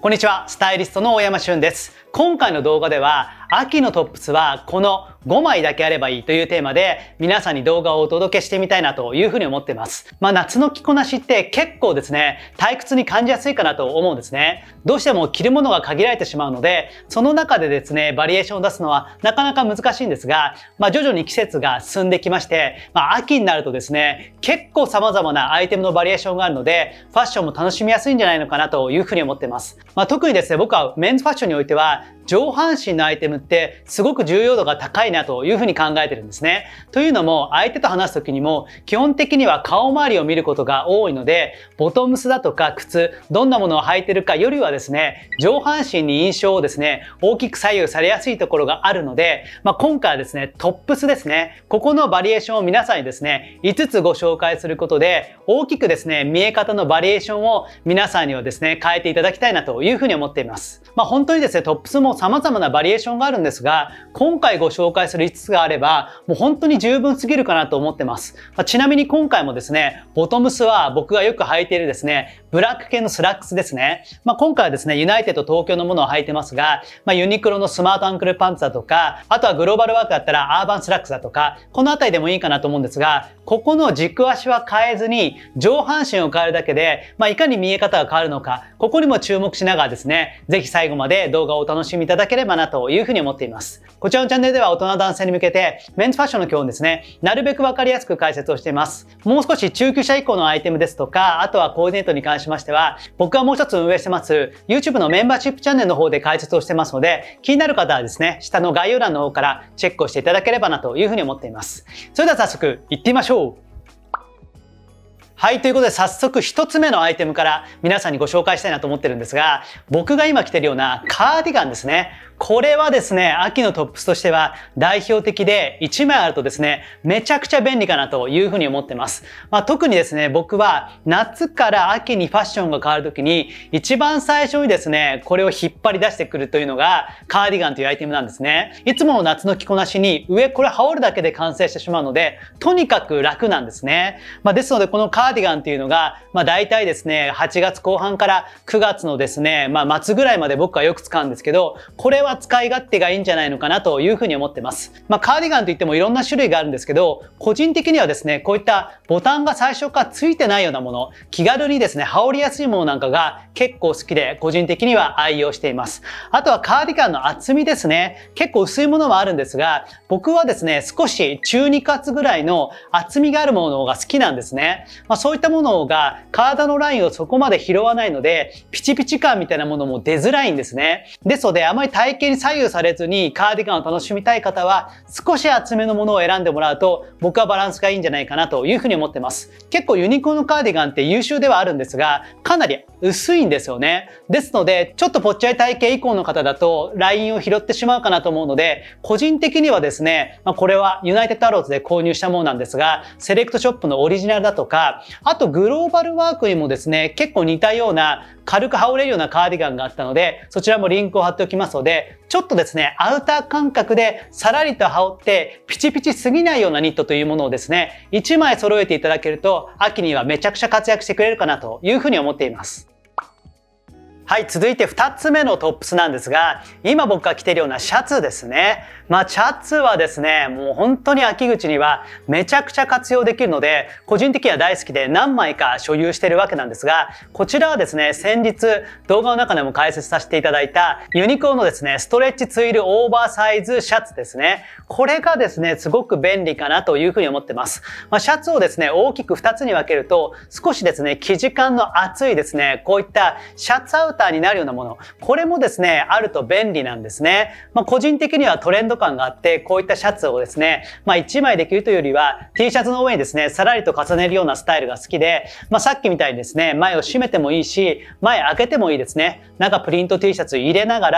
こんにちは、スタイリストの大山俊です。今回の動画では、秋のトップスはこの5枚だけあればいいというテーマで皆さんに動画をお届けしてみたいなというふうに思っています。夏の着こなしって結構ですね、退屈に感じやすいかなと思うんですね。どうしても着るものが限られてしまうので、その中でですね、バリエーションを出すのはなかなか難しいんですが、徐々に季節が進んできまして、秋になるとですね、結構様々なアイテムのバリエーションがあるので、ファッションも楽しみやすいんじゃないのかなというふうに思っています。特にですね、僕はメンズファッションにおいては、上半身のアイテムってすごく重要度が高いなというふうに考えてるんですね。というのも、相手と話す時にも基本的には顔周りを見ることが多いので、ボトムスだとか靴、どんなものを履いてるかよりはですね、上半身に印象をですね、大きく左右されやすいところがあるので、今回はですね、トップスですね、ここのバリエーションを皆さんにですね、5つご紹介することで、大きくですね、見え方のバリエーションを皆さんにはですね、変えていただきたいなというふうに思っています。本当にですね、トップスも様々なバリエーションがあるんですが、今回ご紹介する5つがあれば、もう本当に十分すぎるかなと思ってます。ちなみに今回もですね、ボトムスは僕がよく履いているですね、ブラック系のスラックスですね。今回はですね、ユナイテッド東京のものを履いてますが、ユニクロのスマートアンクルパンツだとか、あとはグローバルワークだったらアーバンスラックスだとか、このあたりでもいいかなと思うんですが、ここの軸足は変えずに、上半身を変えるだけで、いかに見え方が変わるのか、ここにも注目しながらですね、ぜひ最後まで動画をお楽しみいただければなというふうに思っています。こちらのチャンネルでは大人男性に向けて、メンズファッションの今日ですね、なるべくわかりやすく解説をしています。もう少し中級者以降のアイテムですとか、あとはコーディネートに関しましては、僕はもう一つ運営してます YouTube のメンバーシップチャンネルの方で解説をしてますので、気になる方はですね、下の概要欄の方からチェックをしていただければなというふうに思っています。それでは早速行ってみましょう。はい、ということで早速1つ目のアイテムから皆さんにご紹介したいなと思ってるんですが、僕が今着てるようなカーディガンですね。これはですね、秋のトップスとしては代表的で1枚あるとですね、めちゃくちゃ便利かなというふうに思ってます。特にですね、僕は夏から秋にファッションが変わるときに一番最初にですね、これを引っ張り出してくるというのがカーディガンというアイテムなんですね。いつもの夏の着こなしに上これ羽織るだけで完成してしまうので、とにかく楽なんですね。ですのでこのカーディガンっていうのが、大体ですね、8月後半から9月のですね、末ぐらいまで僕はよく使うんですけど、これは使い勝手がいいんじゃないのかなというふうに思ってます。カーディガンといってもいろんな種類があるんですけど、個人的にはですね、こういったボタンが最初からついてないようなもの、気軽にですね、羽織りやすいものなんかが結構好きで、個人的には愛用しています。あとはカーディガンの厚みですね。結構薄いものもあるんですが、僕はですね、少し中2カぐらいの厚みがあるものの方が好きなんですね。そういったものが体のラインをそこまで拾わないので、ピチピチ感みたいなものも出づらいんですね。ですので、あまり体型に左右されずにカーディガンを楽しみたい方は、少し厚めのものを選んでもらうと、僕はバランスがいいんじゃないかなというふうに思ってます。結構ユニクロのカーディガンって優秀ではあるんですが、かなり薄いんですよね。ですので、ちょっとぽっちゃり体型以降の方だと、ラインを拾ってしまうかなと思うので、個人的にはですね、これはユナイテッドアローズで購入したものなんですが、セレクトショップのオリジナルだとか、あとグローバルワークにもですね、結構似たような軽く羽織れるようなカーディガンがあったので、そちらもリンクを貼っておきますので、ちょっとですね、アウター感覚でさらりと羽織ってピチピチすぎないようなニットというものをですね、1枚揃えていただけると、秋にはめちゃくちゃ活躍してくれるかなというふうに思っています。はい、続いて2つ目のトップスなんですが、今僕が着ているようなシャツですね。シャツはですね、もう本当に秋口にはめちゃくちゃ活用できるので、個人的には大好きで何枚か所有しているわけなんですが、こちらはですね、先日動画の中でも解説させていただいたユニクロのですね、ストレッチツイルオーバーサイズシャツですね。これがですね、すごく便利かなというふうに思ってます。シャツをですね、大きく2つに分けると、少しですね、生地感の厚いですね、こういったシャツアウターになるようなもの、これもですね、あると便利なんですね。個人的にはトレンド感があって、こういったシャツをですね、1枚できるというよりは T シャツの上にですね、さらりと重ねるようなスタイルが好きで、さっきみたいにですね、前を閉めてもいいし、前開けてもいいですね。中プリント T シャツ入れながら、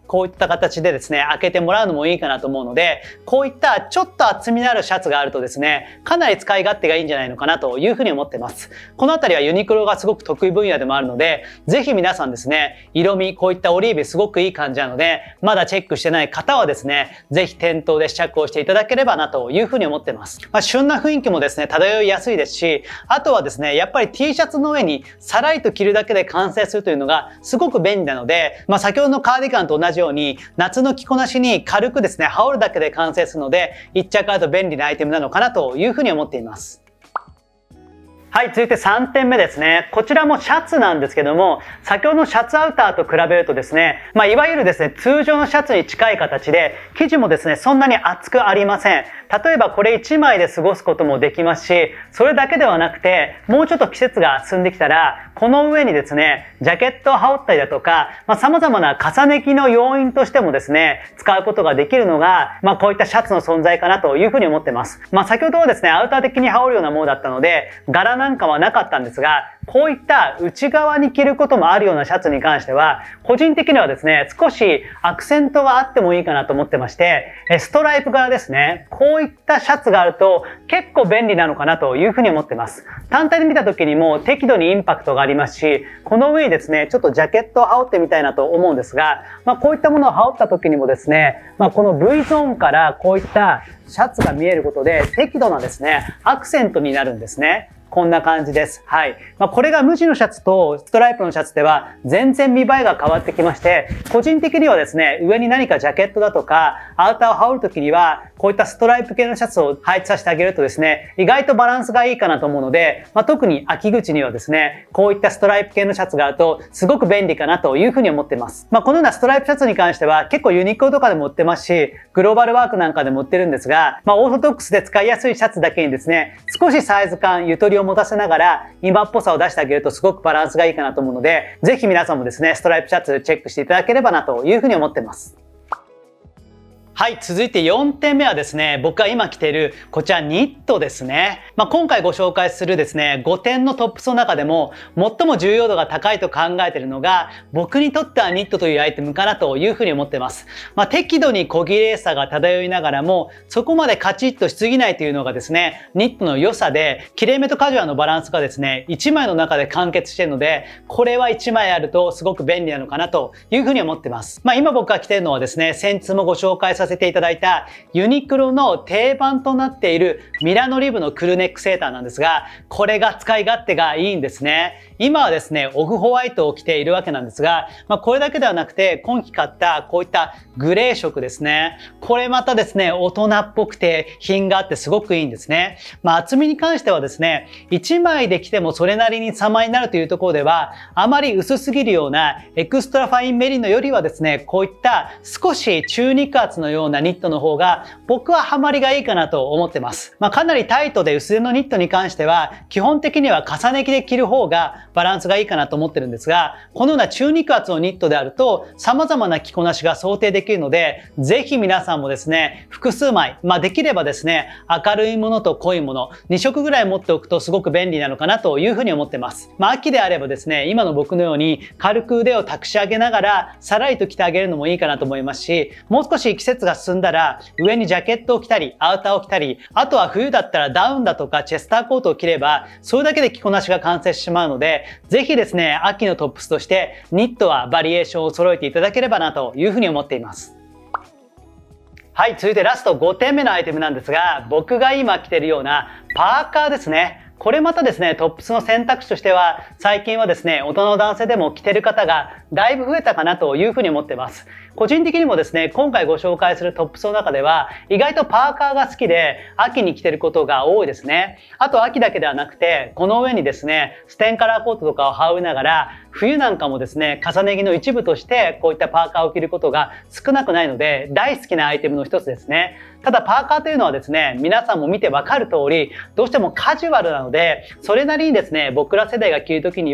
こういった形でですね、開けてもらうのもいいかなと思うので、こういったちょっと厚みのあるシャツがあるとですね、かなり使い勝手がいいんじゃないのかなというふうに思ってます。このあたりはユニクロがすごく得意分野でもあるので、ぜひ皆さんですね、色味、こういったオリーブすごくいい感じなので、まだチェックしてない方はですね、ぜひ店頭で試着をしていただければなというふうに思ってます。旬な雰囲気もですね、漂いやすいですし、あとはですね、やっぱり T シャツの上にさらりと着るだけで完成するというのがすごく便利なので、先ほどのカーディガンと同じように、夏の着こなしに軽くですね、羽織るだけで完成するので、一着あると便利なアイテムなのかなというふうに思っています。はい、続いて3点目ですね。こちらもシャツなんですけども、先ほどのシャツアウターと比べるとですね、いわゆるですね、通常のシャツに近い形で、生地もですね、そんなに厚くありません。例えばこれ1枚で過ごすこともできますし、それだけではなくて、もうちょっと季節が進んできたら、この上にですね、ジャケットを羽織ったりだとか、様々な重ね着の要因としてもですね、使うことができるのが、こういったシャツの存在かなというふうに思ってます。先ほどはですね、アウター的に羽織るようなものだったので、柄なんかはなかったんですが、こういった内側に着ることもあるようなシャツに関しては、個人的にはですね、少しアクセントがあってもいいかなと思ってまして、ストライプ柄ですね。こういったシャツがあると結構便利なのかなというふうに思ってます。単体で見た時にも適度にインパクトがありますし、この上にですね、ちょっとジャケットを羽織ってみたいなと思うんですが、こういったものを羽織った時にもですね、この V ゾーンからこういったシャツが見えることで適度なですね、アクセントになるんですね。こんな感じです。はい。これが無地のシャツとストライプのシャツでは全然見栄えが変わってきまして、個人的にはですね、上に何かジャケットだとか、アウターを羽織るときには、こういったストライプ系のシャツを配置させてあげるとですね、意外とバランスがいいかなと思うので、特に秋口にはですね、こういったストライプ系のシャツがあると、すごく便利かなというふうに思ってます。このようなストライプシャツに関しては、結構ユニクロとかでも売ってますし、グローバルワークなんかでも売ってるんですが、オーソドックスで使いやすいシャツだけにですね、少しサイズ感、ゆとりを持たせながら、今っぽさを出してあげるとすごくバランスがいいかなと思うので、ぜひ皆さんもですね、ストライプシャツチェックしていただければなというふうに思ってます。はい、続いて4点目はですね、僕が今着ているこちらニットですね。今回ご紹介するですね、5点のトップスの中でも最も重要度が高いと考えているのが、僕にとってはニットというアイテムかなというふうに思ってます。適度に小綺麗さが漂いながらも、そこまでカチッとしすぎないというのがですね、ニットの良さで、綺麗めとカジュアルのバランスがですね、1枚の中で完結しているので、これは1枚あるとすごく便利なのかなというふうに思ってます。今僕が着ているのはですね、先日もご紹介させていただいたユニクロの定番となっているミラノリブのクルーネックセーターなんですが、これが使い勝手がいいんですね。今はですね、オフホワイトを着ているわけなんですが、これだけではなくて、今季買ったこういったグレー色ですね。これまたですね、大人っぽくて品があってすごくいいんですね。厚みに関してはですね、1枚で着てもそれなりに様になるというところでは、あまり薄すぎるようなエクストラファインメリノよりはですね、こういった少し中肉厚のようなニットの方が僕はハマりがいいかなと思ってます。かなりタイトで薄手のニットに関しては、基本的には重ね着で着る方がバランスがいいかなと思ってるんですが、このような中肉厚のニットであると様々な着こなしが想定できるので、ぜひ皆さんもですね、複数枚、できればですね、明るいものと濃いもの、2色ぐらい持っておくとすごく便利なのかなというふうに思ってます。秋であればですね、今の僕のように軽く腕を託し上げながら、さらりと着てあげるのもいいかなと思いますし、もう少し季節が進んだら、上にジャケットを着たり、アウターを着たり、あとは冬だったらダウンだとかチェスターコートを着れば、それだけで着こなしが完成してしまうので、ぜひですね、秋のトップスとしてニットはバリエーションを揃えていただければなというふうに思っています。はい、続いてラスト5点目のアイテムなんですが、僕が今着ているようなパーカーですね。これまたですね、トップスの選択肢としては、最近はですね、大人の男性でも着てる方がだいぶ増えたかなというふうに思ってます。個人的にもですね、今回ご紹介するトップスの中では、意外とパーカーが好きで、秋に着てることが多いですね。あと秋だけではなくて、この上にですね、ステンカラーコートとかを羽織りながら、冬なんかもですね、重ね着の一部として、こういったパーカーを着ることが少なくないので、大好きなアイテムの一つですね。ただパーカーというのはですね、皆さんも見てわかる通り、どうしてもカジュアルなので、それなりにですね、僕ら世代が着るときには、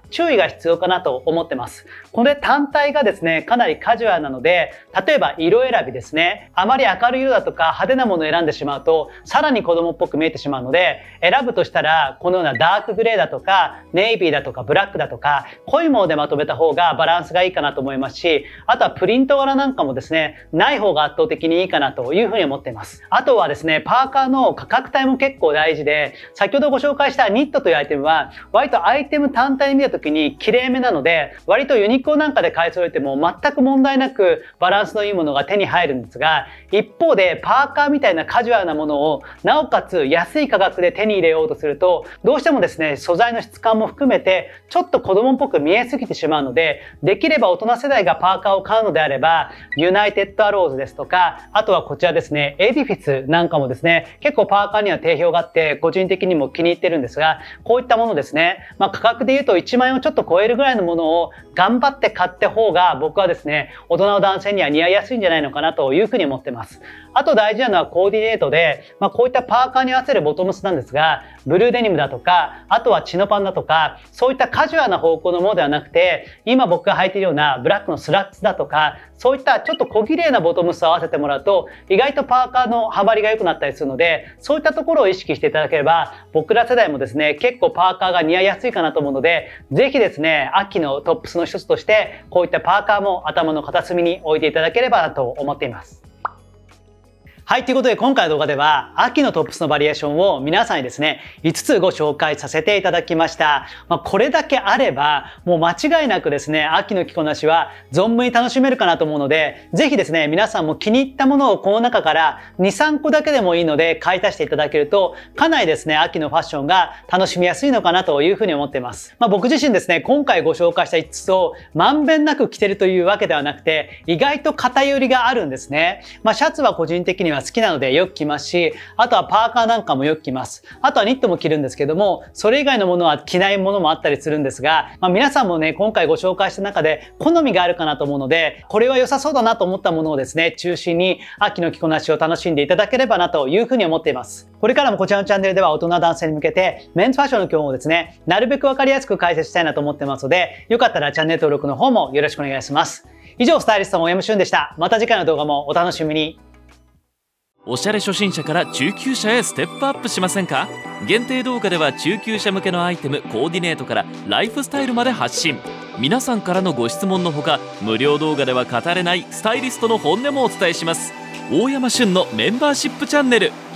注意が必要かなと思ってます。これ単体がですね、かなりカジュアルなので、例えば色選びですね。あまり明るい色だとか派手なものを選んでしまうと、さらに子供っぽく見えてしまうので、選ぶとしたら、このようなダークグレーだとか、ネイビーだとかブラックだとか、濃いものでまとめた方がバランスがいいかなと思いますし、あとはプリント柄なんかもですね、ない方が圧倒的にいいかなというふうに思っています。あとはですね、パーカーの価格帯も結構大事で、先ほどご紹介したニットというアイテムは、割とアイテム単体で見た時に綺麗めなので、割とユニクロなんかで買い揃えても全く問題なくバランスのいいものが手に入るんですが、一方でパーカーみたいなカジュアルなものをなおかつ安い価格で手に入れようとすると、どうしてもですね、素材の質感も含めてちょっと子供っぽく見えすぎてしまうので、できれば大人世代がパーカーを買うのであれば、ユナイテッドアローズですとか、あとはこちらですね、エディフィスなんかもですね、結構パーカーには定評があって個人的にも気に入ってるんですが、こういったものですね、価格で言うと1万円をちょっと超えるぐらいのものを頑張って買った方が僕はですね、大人の男性には似合いやすいんじゃないのかなというふうに思ってます。あと大事なのはコーディネートで、こういったパーカーに合わせるボトムスなんですが、ブルーデニムだとか、あとはチノパンだとか、そういったカジュアルな方向のものではなくて、今僕が履いているようなブラックのスラックスだとか、そういったちょっと小綺麗なボトムスを合わせてもらうと、意外とパーカーのはまりが良くなったりするので、そういったところを意識していただければ、僕ら世代もですね、結構パーカーが似合いやすいかなと思うので、ぜひですね、秋のトップスの一つとして、こういったパーカーも頭の片隅に置いていただければなと思っています。はい、ということで今回の動画では秋のトップスのバリエーションを皆さんにですね、5つご紹介させていただきました。これだけあればもう間違いなくですね、秋の着こなしは存分に楽しめるかなと思うので、ぜひですね、皆さんも気に入ったものをこの中から2、3個だけでもいいので買い足していただけると、かなりですね、秋のファッションが楽しみやすいのかなというふうに思っています。僕自身ですね、今回ご紹介した5つをまんべんなく着てるというわけではなくて、意外と偏りがあるんですね。シャツは個人的には好きなのでよく着ますし、あとはパーカーなんかもよく着ます。あとはニットも着るんですけども、それ以外のものは着ないものもあったりするんですが、皆さんもね、今回ご紹介した中で好みがあるかなと思うので、これは良さそうだなと思ったものをですね、中心に秋の着こなしを楽しんでいただければなというふうに思っています。これからもこちらのチャンネルでは大人男性に向けてメンズファッションの基本をですね、なるべくわかりやすく解説したいなと思ってますので、よかったらチャンネル登録の方もよろしくお願いします。以上、スタイリストの大山俊でした。また次回の動画もお楽しみに。 おしゃれ初心者から中級者へステップアップしませんか？限定動画では中級者向けのアイテム、コーディネートからライフスタイルまで発信。皆さんからのご質問のほか、無料動画では語れないスタイリストの本音もお伝えします。大山俊のメンバーシップチャンネル。